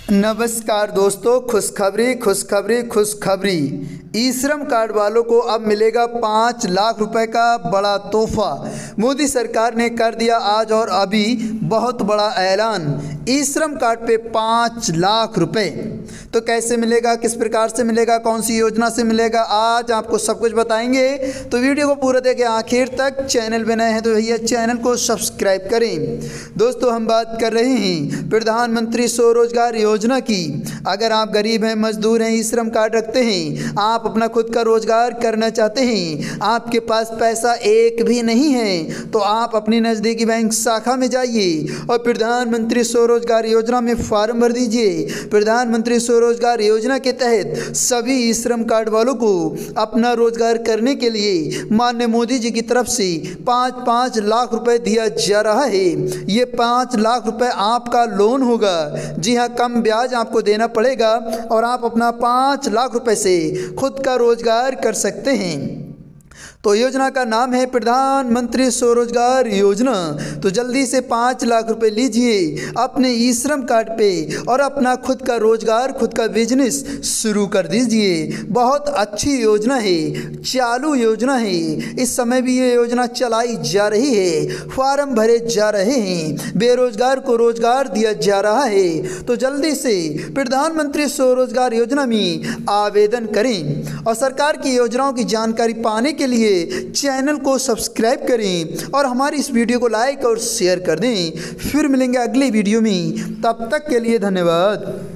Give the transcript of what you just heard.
नमस्कार दोस्तों, खुशखबरी। ई श्रम कार्ड वालों को अब मिलेगा 5 लाख रुपए का बड़ा तोहफा। मोदी सरकार ने कर दिया आज और अभी बहुत बड़ा ऐलान। ई श्रम कार्ड पे 5 लाख रुपए तो कैसे मिलेगा, किस प्रकार से मिलेगा, कौन सी योजना से मिलेगा, आज आपको सब कुछ बताएंगे। तो वीडियो को पूरा देखें आखिर तक। चैनल पे नए हैं तो भैया चैनल को सब्सक्राइब करें। दोस्तों, हम बात कर रहे हैं प्रधानमंत्री स्वरोजगार योजना की। अगर आप गरीब हैं, मजदूर हैं, ई श्रम कार्ड रखते हैं, आप अपना खुद का रोजगार करना चाहते हैं, आपके पास पैसा एक भी नहीं है, तो आप अपनी नज़दीकी बैंक शाखा में जाइए और प्रधानमंत्री स्वरोजगार योजना में फॉर्म भर दीजिए। प्रधानमंत्री स्वरोजगार योजना के तहत सभी ई श्रम कार्ड वालों को अपना रोजगार करने के लिए माननीय मोदी जी की तरफ से 5-5 लाख रुपए दिया जा रहा है। ये 5 लाख रुपए आपका लोन होगा। जी हाँ, कम ब्याज आपको देना पड़ेगा और आप अपना 5 लाख रुपए से खुद का रोजगार कर सकते हैं। तो योजना का नाम है प्रधानमंत्री स्वरोजगार योजना। तो जल्दी से 5 लाख रुपए लीजिए अपने ई श्रम कार्ड पे और अपना खुद का रोजगार, खुद का बिजनेस शुरू कर दीजिए। बहुत अच्छी योजना है, चालू योजना है। इस समय भी ये योजना चलाई जा रही है, फॉर्म भरे जा रहे हैं, बेरोजगार को रोजगार दिया जा रहा है। तो जल्दी से प्रधानमंत्री स्वरोजगार योजना में आवेदन करें और सरकार की योजनाओं की जानकारी पाने के लिए चैनल को सब्सक्राइब करें और हमारी इस वीडियो को लाइक और शेयर कर दें। फिर मिलेंगे अगले वीडियो में, तब तक के लिए धन्यवाद।